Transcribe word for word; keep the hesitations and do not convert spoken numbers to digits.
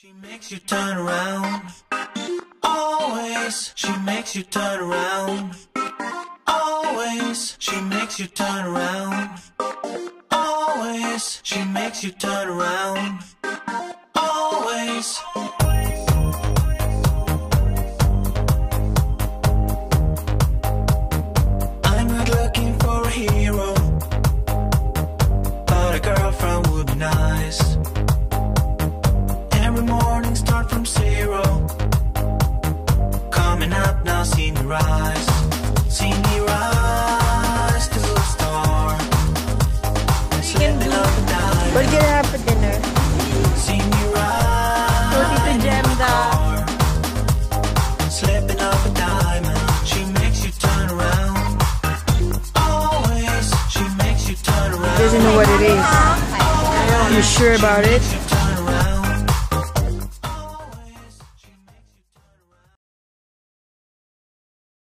She makes you turn around. Always, she makes you turn around. Always, she makes you turn around. Always, she makes you turn around. Always. I'm not looking for a hero, but a girlfriend would be nice. Every morning start from zero. Coming up now, see me rise. See me rise to a star. Slipping up and down. What are you gonna have for dinner? See me rise. Roti to Jemda. Slipping up a diamond. She makes you turn around. Always, she makes you turn around. Doesn't know what it is. You sure about it?